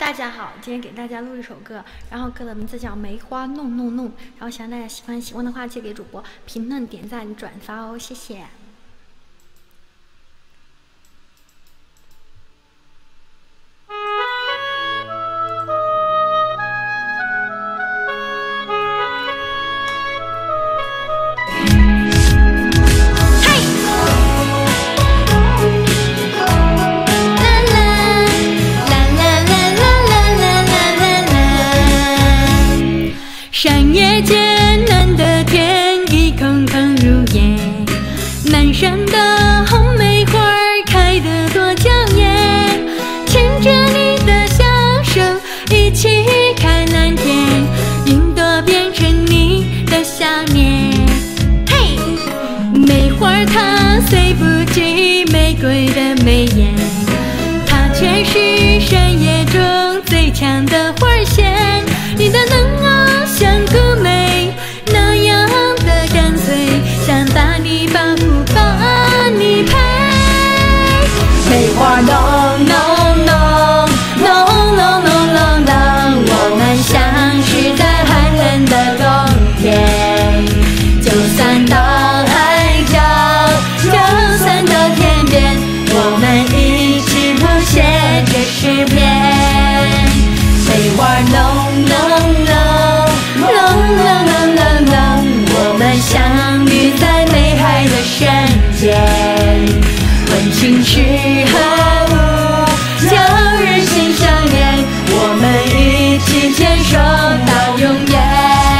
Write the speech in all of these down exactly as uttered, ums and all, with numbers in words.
大家好，今天给大家录一首歌，然后歌的名字叫《梅花弄弄弄》，然后希望大家喜欢，喜欢的话记得给主播评论、点赞、转发哦，谢谢。 山野间蓝的天已空空如也，南山的红梅花开得多娇艳，牵着你的小手一起看蓝天，云朵变成你的想念。嘿，梅花它虽不及玫瑰的美艳，它却是山野中最强的花仙。你的冷傲像古梅那样的干脆，想把你保护，把你陪。梅花浓浓浓浓浓浓浓浓，我们相识在寒冷的冬天。就算到海角，就算到天边，我们一起谱写这诗篇。梅花浓浓浓浓浓浓浓，我们相遇在美海的山间，问情时何物，叫人心相连，我们一起牵手到永远。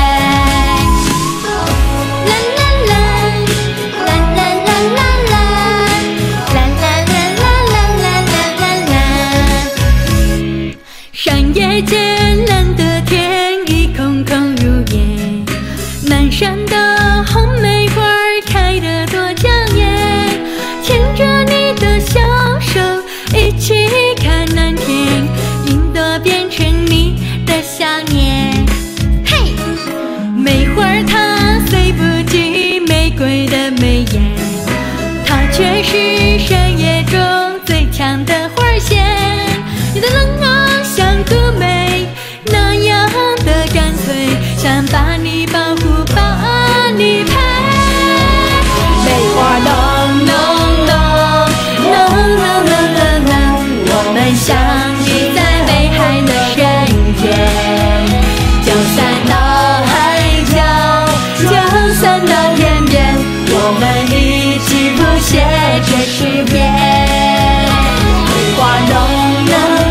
山野间蓝的天已空空如也，南山的红梅花开得多娇艳，牵着你的小手一起看蓝天，云朵变成你的想念。嘿，梅花它虽不及玫瑰的美艳，它却是山野中最强的花仙。你的冷傲像古梅那样的干脆，想把你保护，把你陪。梅花浓浓浓浓浓浓浓浓，我们相遇在美海的山间。就算到海角，就算到天边，我们一起谱写这诗篇。梅花浓浓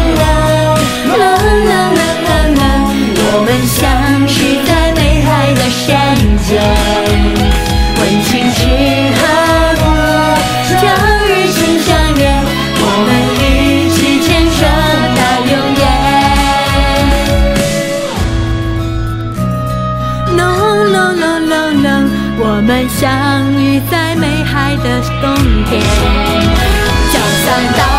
我们相识在美海的山间，问情时何物，叫人心相连，我们一起牵手到永远。No no no no no， 我们相遇在美海的冬天，就算到